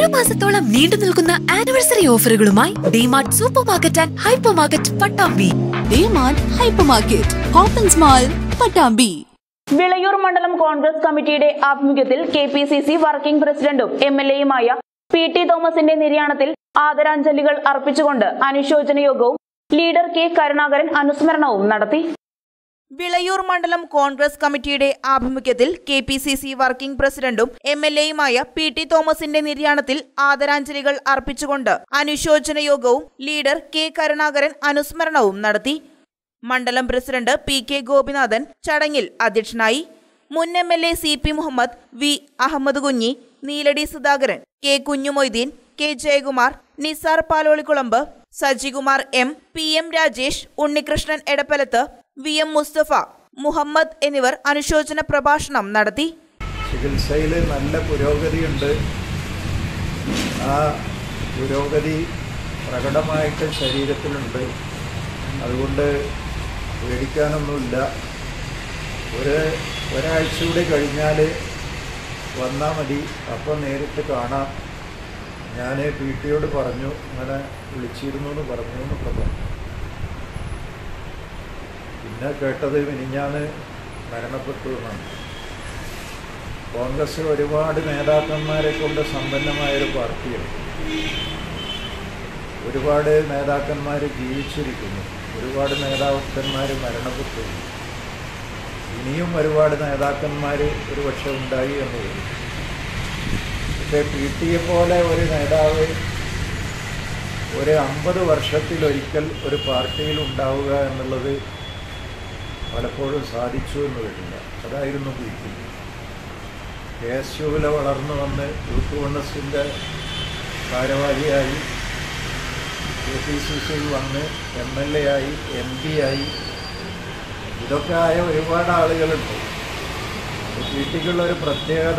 ഒരു മാസത്തോളം നീണ്ടു നിൽക്കുന്ന ആനിവേഴ്സറി ഓഫറുകളുമായി DMart super market and hyper market Pattambi. DMart hyper market Koppans mall Pattambi. Vilayur മണ്ഡലം കോൺഗ്രസ് കമ്മിറ്റിയുടെ ആഭിമുഖ്യത്തിൽ കെപിസിസി വർക്കിംഗ് പ്രസിഡന്റും എംഎൽഎയുമായ പി.ടി. തോമസിന്റെ നിര്യാണത്തിൽ ആദരാഞ്ജലികൾ അർപ്പിച്ചുകൊണ്ട് അനുശോചന യോഗവും ലീഡർ കെ കരുണാകരൻ അനുസ്മരണവും നടത്തി. വിളയൂർ മണ്ഡലം കോൺഗ്രസ് കമ്മിറ്റിയുടെ ആഭിമുഖ്യത്തിൽ കെപിസിസി വർക്കിംഗ് പ്രസിഡന്റും എംഎൽഎയുമായ പി.ടി. തോമസിന്റെ നിര്യാണത്തിൽ ആദരാഞ്ജലികൾ അർപ്പിച്ചുകൊണ്ട് അനുശോചന യോഗവും ലീഡർ കെ കരുണാകരൻ അനുസ്മരണവും നടത്തി. മണ്ഡലം പ്രസിഡന്റ് പി.കെ. ഗോപിനാഥൻ ചടങ്ങിൽ അധ്യക്ഷനായി. മുൻ MLA C P. Muhammad, V. Ahammad Kunhi, Neeladi Sudhakaran, K. Kunhumoideen, K. Jayakumar, Nisar Palolikkulamb, Sajikumar M, P M. Rajesh, Unnikrishnan Edappalath, V M. Mustafa, Muhammad എന്നിവർ അനുശോചന പ്രഭാഷണം നടത്തി. ചികിത്സയിൽ നല്ല പുരോഗതിയുണ്ട്. ആ പുരോഗതി പ്രകടമായിട്ട് ശരീരത്തിലുണ്ട്. അതുകൊണ്ട് പേടിക്കാനൊന്നുമില്ല. ഒരാഴ്ച കൂടി കഴിഞ്ഞാൽ വന്നാൽ മതി, അപ്പം നേരിട്ട് കാണാം. ഞാൻ പി.ടിയോട് പറഞ്ഞു, അങ്ങനെ വിളിച്ചിരുന്നു എന്ന് പറഞ്ഞു എന്നൊക്കെ പറഞ്ഞു. പിന്നെ കേട്ടത് മിനിഞ്ഞാന്ന് മരണപ്പെട്ടു എന്നാണ്. കോൺഗ്രസ് ഒരുപാട് നേതാക്കന്മാരെ കൊണ്ട് സമ്പന്നമായൊരു പാർട്ടിയാണ്. ഒരുപാട് നേതാക്കന്മാർ ജീവിച്ചിരിക്കുന്നു, ഒരുപാട് നേതാക്കന്മാർ മരണപ്പെട്ടു. ഇനിയും ഒരുപാട് നേതാക്കന്മാർ ഒരുപക്ഷെ ഉണ്ടായി എന്ന് തോന്നുന്നു. പക്ഷേ പി.ടിയെ പോലെ ഒരു നേതാവ് ഒരു 50 വർഷത്തിലൊരിക്കൽ ഒരു പാർട്ടിയിൽ ഉണ്ടാവുക എന്നുള്ളത് പലപ്പോഴും സാധിച്ചു എന്ന് വരില്ല. അതായിരുന്നു പി.ടി. KSUവിൽ വളർന്നു വന്ന് യൂത്ത് കോൺഗ്രസിൻ്റെ ഭാരവാഹിയായി, കെപിസിസിയിൽ വന്ന് MLA ആയി, MP ആയി, ഇതൊക്കെ ആയ ഒരുപാട് ആളുകളുണ്ട്. പി.ടിക്കുള്ളൊരു പ്രത്യേകത,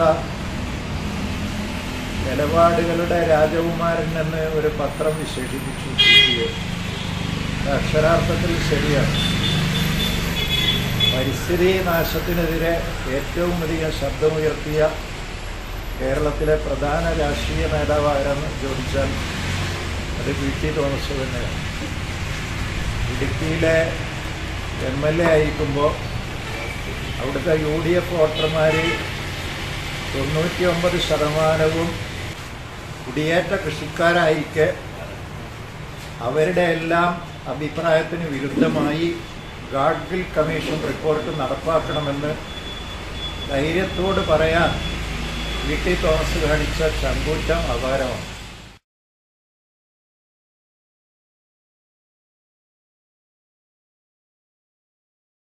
നിലപാടുകളുടെ രാജകുമാരൻ എന്ന് ഒരു പത്രം വിശേഷിപ്പിച്ചു പി.ടിയെ. അക്ഷരാർത്ഥത്തിൽ ശരിയാണ്. പരിസ്ഥിതി നാശത്തിനെതിരെ ഏറ്റവും അധികം ശബ്ദമുയർത്തിയ കേരളത്തിലെ പ്രധാന രാഷ്ട്രീയ നേതാവ് ആരെന്ന് ചോദിച്ചാൽ അത് പി.ടി. തോമസ് തന്നെയാണ്. ഇടുക്കിയിലെ MLA ആയിരിക്കുമ്പോൾ അവിടുത്തെ UDF വോട്ടർമാർ 99% കുടിയേറ്റ കൃഷിക്കാരായിരിക്കെ അവരുടെ എല്ലാം അഭിപ്രായത്തിന് വിരുദ്ധമായി ഗാഡ്ഗിൽ കമ്മീഷൻ റിപ്പോർട്ട് നടപ്പാക്കണമെന്ന് ധൈര്യത്തോട് പറയാൻ പി.ടി. തോമസ് കാണിച്ച ചങ്കൂറ്റം അപാരമാണ്.